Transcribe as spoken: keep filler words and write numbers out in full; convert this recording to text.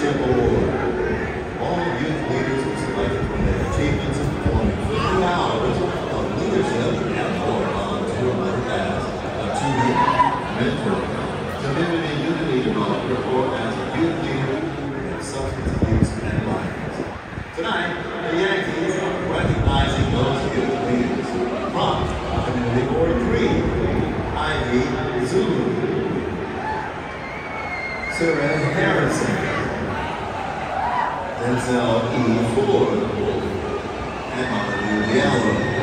Leadership Award. All youth leaders were selected for their achievements in performing fifty hours of leadership and or volunteer tasks to mentor, community unity development, or as a youth leader in substance abuse and violence. Tonight, the Yankees are recognizing those youth leaders. From Community Board three, Ivy Zulu, Sarah Harrison, Denzel E. Ford, and Molly Diallo.